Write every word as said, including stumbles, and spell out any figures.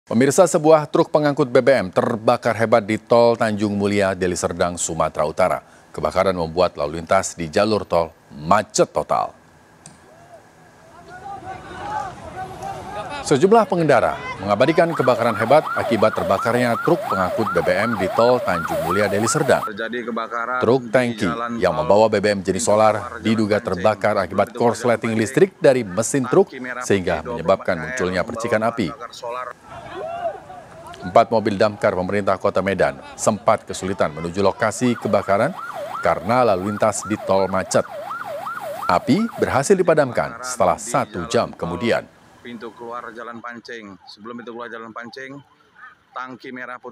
Pemirsa, sebuah truk pengangkut B B M terbakar hebat di tol Tanjung Mulia, Deli Serdang, Sumatera Utara. Kebakaran membuat lalu lintas di jalur tol macet total. Sejumlah pengendara mengabadikan kebakaran hebat akibat terbakarnya truk pengangkut B B M di tol Tanjung Mulia, Deli Serdang. Truk tangki yang membawa B B M jenis solar diduga terbakar akibat korsleting listrik dari mesin truk sehingga menyebabkan munculnya percikan api. Empat mobil damkar pemerintah Kota Medan sempat kesulitan menuju lokasi kebakaran karena lalu lintas di tol macet. Api berhasil dipadamkan setelah satu jam kemudian. Pintu keluar Jalan Pancing. Sebelum itu keluar Jalan Pancing, tangki merah putih